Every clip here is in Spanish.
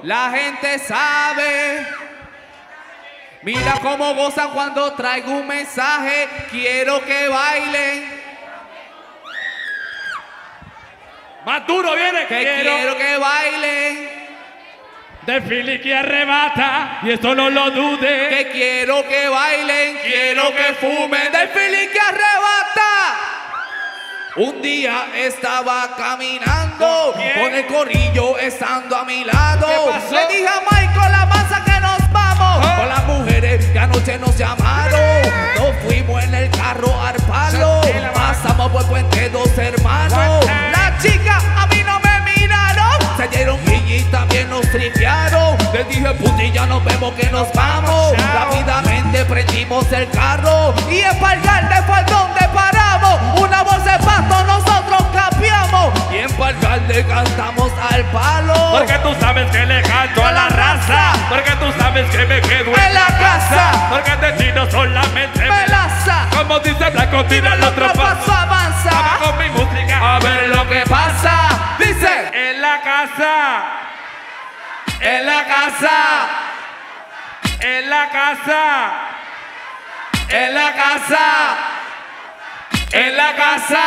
La gente sabe. Mira cómo gozan cuando traigo un mensaje. Quiero que bailen. Más duro viene. Que quiero que bailen. De Philly que arrebata, y esto no lo dude. Que quiero que bailen, quiero que fumen. Del Philly que arrebata. Un día estaba caminando con el corillo estando a mi lado. Le dije a Michael la masa que nos vamos. Con las mujeres que anoche nos llamaron. Nos fuimos en el carro al palo. Pasamos por Puente Dos Hermanos. Las chicas a mí no me miraron. Se dieron y también nos tripearon. Les dije putilla, nos vemos que nos vamos. Rápidamente prendimos el carro. Y en Palgarde fue donde paramos. Una bolsa de pasto nosotros capiamos. Y en Palgarde cantamos al palo. Porque tú sabes que le canto a la raza. Porque tú sabes que me quedo en la casa. Porque de chino solamente me laza. Como dice Blanco, tira el otro paso. Avanza. Vamos con mi música a ver lo que pasa. Dice: en la casa. En la casa. En la casa. En la casa. En la casa.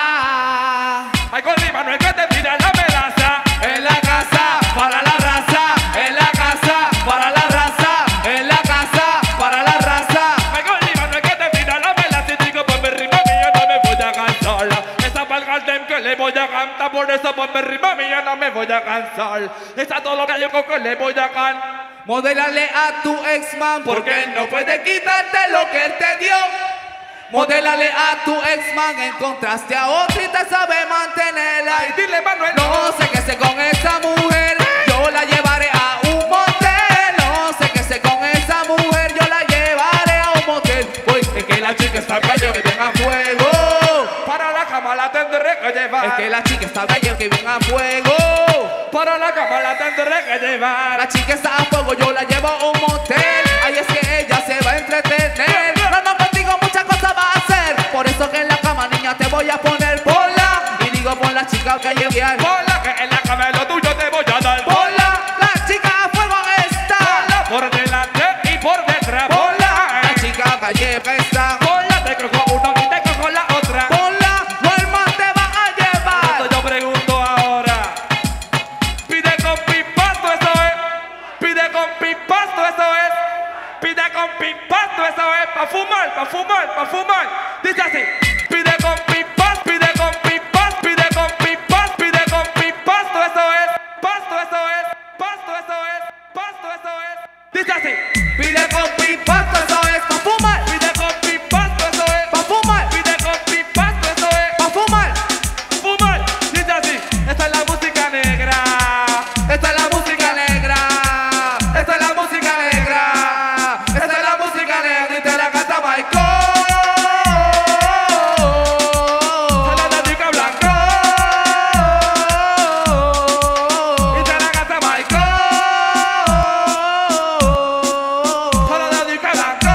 Michael Lima, no es que te tira la melaza. En la casa, para la raza. En la casa, para la raza. En la casa, para la raza. Michael Lima, no es que te tira la melaza. Y digo, pues mi rima mía no me voy a cansar. Esa Palgarde que le voy a cantar. Por eso, pues mi rima mía no me voy a cansar. Esa todo lo que yo que le voy a cantar. Modélale a tu ex-man porque él no puede quitarte lo que él te dio. Modélale a tu ex-man, encontraste a otra y te sabe mantenerla. Y dile, Manuel, no sé qué sé con esa mujer, yo la llevaré a un motel. No sé qué sé con esa mujer, yo la llevaré a un motel. Pues es que la chica está bella que venga a fuego. Para la cama la tendré que llevar. Es que la chica está bella que venga a fuego. Para la cama la tendré que llevar. La chica está a fuego, yo la llevo a un motel. Ahí es que ella se va a entretener. No, contigo muchas cosas va a hacer. Por eso que en la cama, niña, te voy a poner bola. Y digo por la chica que llegué. Bola, que en la cama lo tuyo te voy a dar. Bola, la chica a fuego está. Bola, por delante y por detrás. Bola, la chica gallega está. Bola, te cojo uno y te cojo la otra. Bola, el man te va a llevar. Entonces yo pregunto ahora. Pide con pipasto, eso es. Pide con pipasto, eso es. Pide con pipasto, eso es. Pa' fumar, pa' fumar, pa' fumar. Dice así. Pide con pipasto, pide con pipasto, pide con pipasto, pide con pipasto, eso es. Pasto, eso es. Pasto, eso es. Pasto, eso es. Dice así. Pide con pipasto, eso es. Pa' fumar. Pide con pipasto, eso es. Pa' fumar. Pide con pipasto, eso es. Pa' fumar. Fumar. Dice así. Esta es la música negra. Esta es la música negra. Esta es la música negra. Esta es la música negra y te la canta Michael. Sale la chica blanca. Y te la canta Michael. Sale la chica blanca.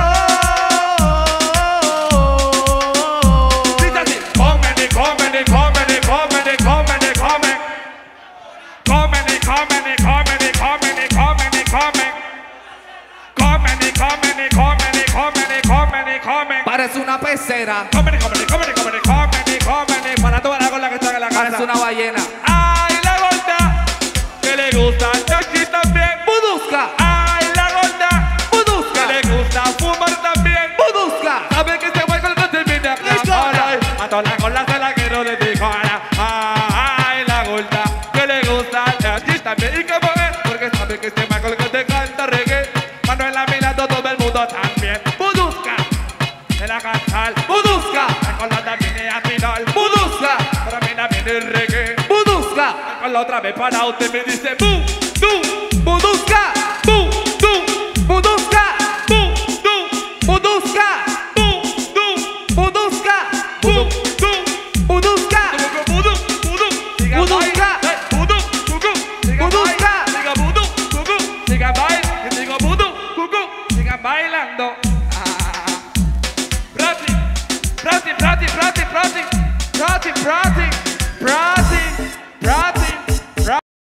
Dice así. Comen y comen y comen y comen y comen y comen. Comen y comen y comen y comen y comen y comen. Comen y comen y comen y comen y comen y comen. Parece una pecera. Comen y comen y comen y comen y comen y comen y para toda la gorda que está en la casa. Parece una ballena. Ay, la gorda que le gusta el chachi también. Budusca. Ay, la gorda Budusca. que le gusta fumar también. Budusca. Sabe que se vuelve con se viene a clamar. A toda la gorda se la quiero dedicar. Ay, la gorda que le gusta el chachi también. ¿Y cómo es? Porque sabe que este Michael que te canta reggae. Manuel Amirando, todo el mundo también. Budusca. En la cantar. Budusca. Con la otra viene a tirar. Budusca. Para mí también el reggae. Budusca. Con la otra vez para usted me dice boom, boom. Budusca.